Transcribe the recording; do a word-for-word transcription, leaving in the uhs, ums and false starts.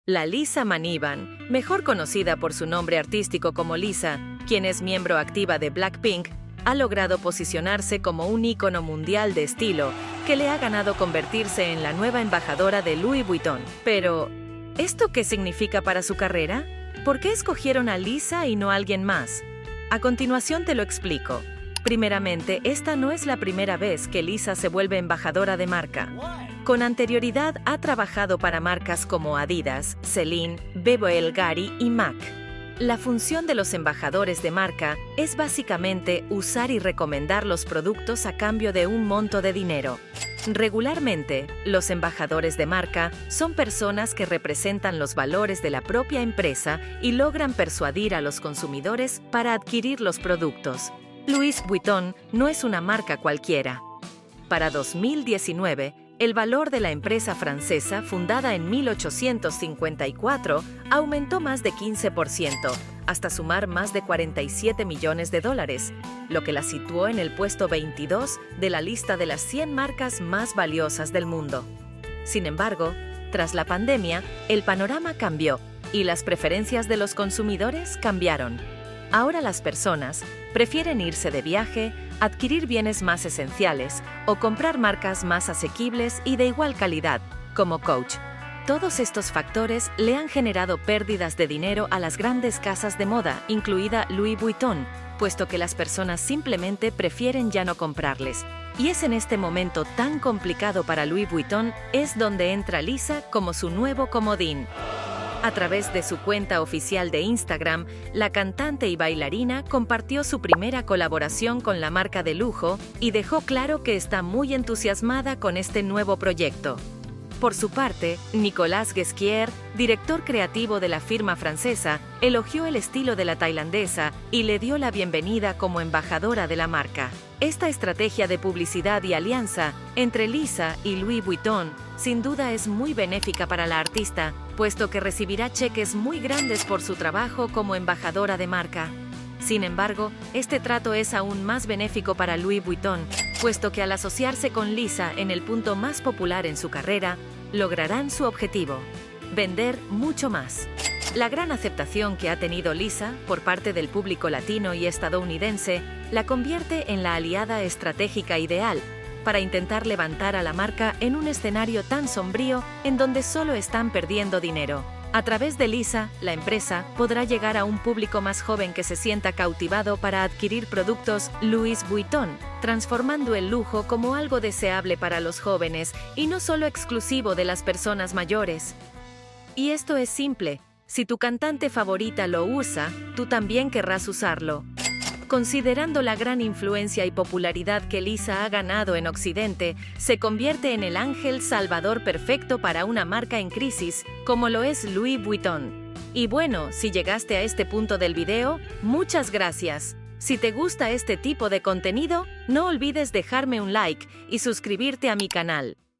La Lisa Manivan, mejor conocida por su nombre artístico como Lisa, quien es miembro activa de Blackpink, ha logrado posicionarse como un ícono mundial de estilo que le ha ganado convertirse en la nueva embajadora de Louis Vuitton. Pero, ¿esto qué significa para su carrera? ¿Por qué escogieron a Lisa y no a alguien más? A continuación te lo explico. Primeramente, esta no es la primera vez que Lisa se vuelve embajadora de marca. Con anterioridad ha trabajado para marcas como Adidas, Celine, Bulgari y M A C. La función de los embajadores de marca es básicamente usar y recomendar los productos a cambio de un monto de dinero. Regularmente, los embajadores de marca son personas que representan los valores de la propia empresa y logran persuadir a los consumidores para adquirir los productos. Louis Vuitton no es una marca cualquiera. Para dos mil diecinueve, el valor de la empresa francesa, fundada en mil ochocientos cincuenta y cuatro, aumentó más de quince por ciento, hasta sumar más de cuarenta y siete millones de dólares, lo que la situó en el puesto veintidós de la lista de las cien marcas más valiosas del mundo. Sin embargo, tras la pandemia, el panorama cambió y las preferencias de los consumidores cambiaron. Ahora las personas prefieren irse de viaje, adquirir bienes más esenciales o comprar marcas más asequibles y de igual calidad, como Coach. Todos estos factores le han generado pérdidas de dinero a las grandes casas de moda, incluida Louis Vuitton, puesto que las personas simplemente prefieren ya no comprarles. Y es en este momento tan complicado para Louis Vuitton es donde entra Lisa como su nuevo comodín. A través de su cuenta oficial de Instagram, la cantante y bailarina compartió su primera colaboración con la marca de lujo y dejó claro que está muy entusiasmada con este nuevo proyecto. Por su parte, Nicolas Ghesquière, director creativo de la firma francesa, elogió el estilo de la tailandesa y le dio la bienvenida como embajadora de la marca. Esta estrategia de publicidad y alianza entre Lisa y Louis Vuitton sin duda es muy benéfica para la artista, puesto que recibirá cheques muy grandes por su trabajo como embajadora de marca. Sin embargo, este trato es aún más benéfico para Louis Vuitton, puesto que al asociarse con Lisa en el punto más popular en su carrera, lograrán su objetivo: vender mucho más. La gran aceptación que ha tenido Lisa por parte del público latino y estadounidense la convierte en la aliada estratégica ideal para intentar levantar a la marca en un escenario tan sombrío en donde solo están perdiendo dinero. A través de Lisa, la empresa podrá llegar a un público más joven que se sienta cautivado para adquirir productos Louis Vuitton, transformando el lujo como algo deseable para los jóvenes y no solo exclusivo de las personas mayores. Y esto es simple: si tu cantante favorita lo usa, tú también querrás usarlo. Considerando la gran influencia y popularidad que Lisa ha ganado en Occidente, se convierte en el ángel salvador perfecto para una marca en crisis, como lo es Louis Vuitton. Y bueno, si llegaste a este punto del video, muchas gracias. Si te gusta este tipo de contenido, no olvides dejarme un like y suscribirte a mi canal.